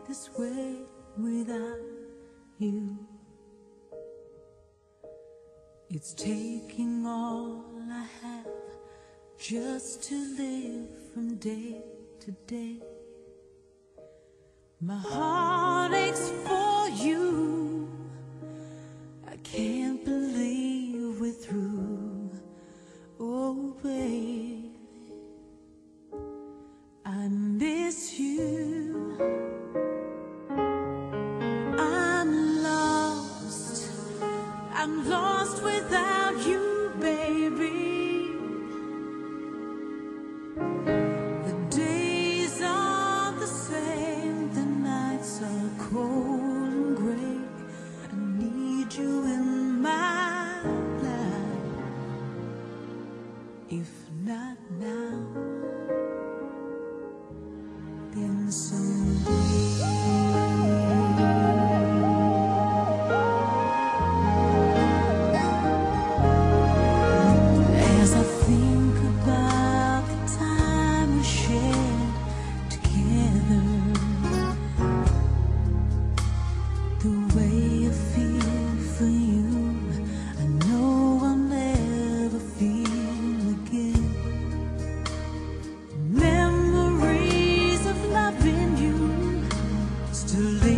this way without you. It's taking all I have just to live from day to day. My heart aches for you. I can't believe we're through. Oh baby, I miss you. I'm lost without you, baby. The days are the same, the nights are cold and gray. I need you in my life. If not now, then someday. The way I feel for you, I know I'll never feel again. Memories of loving you still